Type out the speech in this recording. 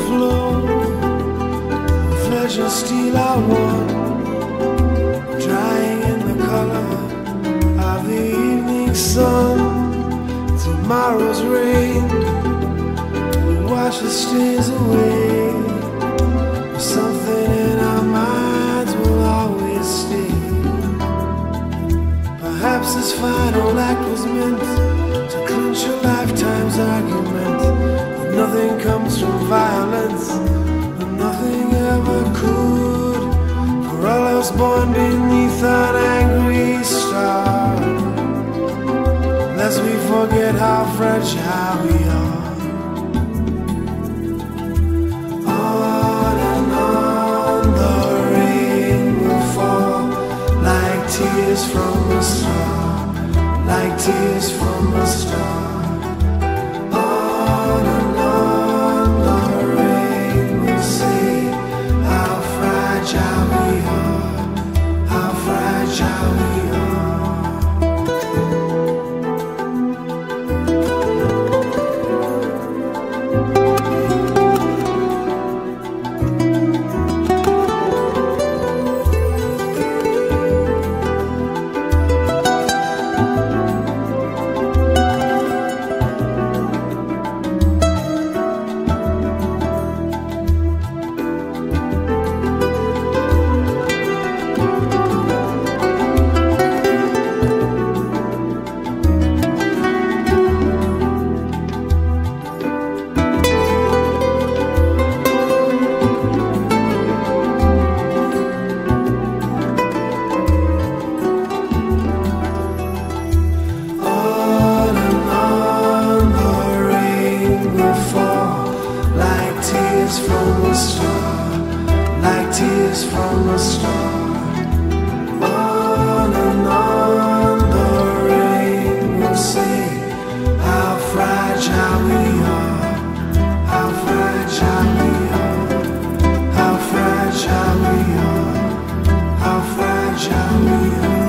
flow, flesh and steel are one, drying in the color of the evening sun. Tomorrow's rain will wash the stains away. Something in our minds will always stay. Perhaps this final act was meant to clinch a lifetime's argument. But nothing comes from violence, and nothing ever could. For all us born beneath an angry star, lest we forget how fragile we are. On and on the rain will fall, like tears from a star, like tears from a star. On and on the rain will say how fragile we are, how fragile we are. Tears from a star. On and on the rain will say how fragile we are, how fragile we are, how fragile we are, how fragile we are.